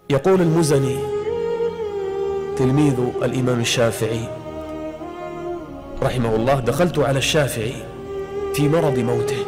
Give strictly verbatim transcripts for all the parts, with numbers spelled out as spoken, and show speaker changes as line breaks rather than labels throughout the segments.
يقول المزني تلميذ الإمام الشافعي رحمه الله: دخلت على الشافعي في مرض موته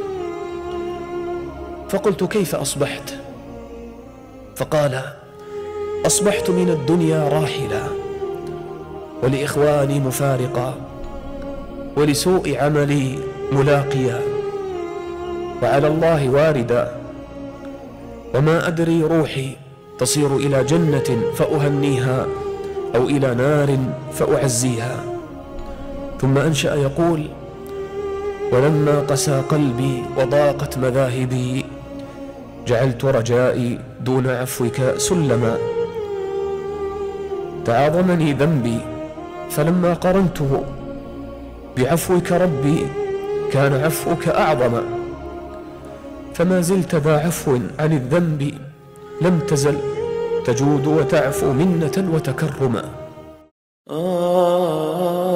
فقلت: كيف أصبحت؟ فقال: أصبحت من الدنيا راحلا، ولإخواني مفارقا، ولسوء عملي ملاقيا، وعلى الله واردا، وما أدري روحي تصير إلى جنة فأهنيها أو إلى نار فأعزيها. ثم أنشأ يقول: ولما قسى قلبي وضاقت مذاهبي، جعلت رجائي دون عفوك سلما. تعاظمني ذنبي فلما قرنته بعفوك ربي كان عفوك أعظم. فما زلت ذا عفو عن الذنب، لم تزل تجود وتعفو منة وتكرما.